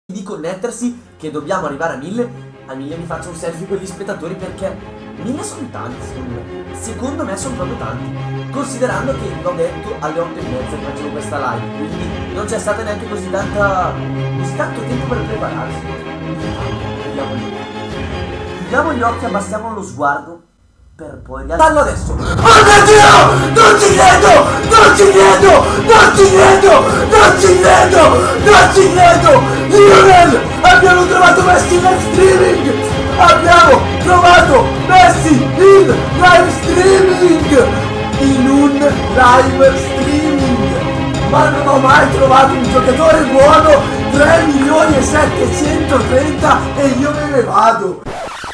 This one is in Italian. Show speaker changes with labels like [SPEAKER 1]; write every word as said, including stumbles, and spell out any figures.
[SPEAKER 1] di connettersi che dobbiamo arriare a mille, a mille mi faccio un selfie con gli spettatori perché mille sono tanti secondo me, secondo me sono proprio tanti, considerando che l'ho detto alle otto e mezza che facevo questa live, quindi non c'è stata neanche così tanta, così tanto tempo per prepararsi. Chiudiamo gli occhi, chiudiamo gli occhi, abbassiamo lo sguardo per poi rialzarlo adesso. Oh mio Dio! Non ci credo! Non ci credo! Non ci credo! Non ci credo! Non ci credo! Lionel! Abbiamo trovato Messi in live streaming! Abbiamo trovato Messi in live streaming! In un live streaming! Ma non ho mai trovato un giocatore buono! tre milioni e settecentotrenta e io me ne vado!